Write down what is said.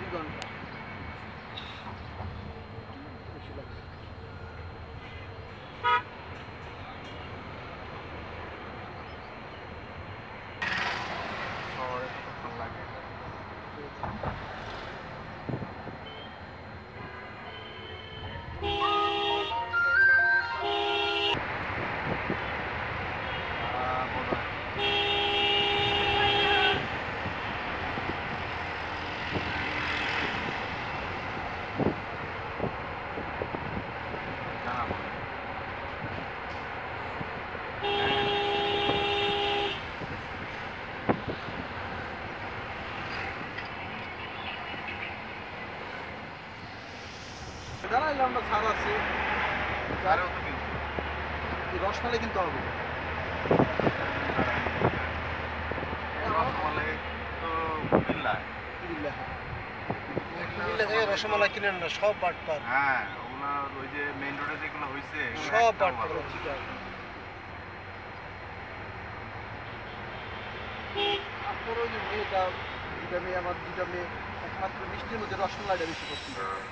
ঘন্টা বেশি লাগছে। শহরে কতক্ষণ লাগে? জানাইলে আমরা ছাড় আছে, আরেও তো কিন্তু রসমালাই কিনতে হবে। রসমালাই তো বিল্লায় রসমালাই কিনেন না, সব বাটপার, হ্যাঁ ওগুলা ওই যে মেইন রোডে যেগুলো হয়েছে সব বাটপার। তারপরে ওই যে মেয়েটা, দুটা মেয়ে, আমার দুটা মেয়ে একমাত্র মিষ্টির মধ্যে রসমালাইটা বেশি পছন্দ করে।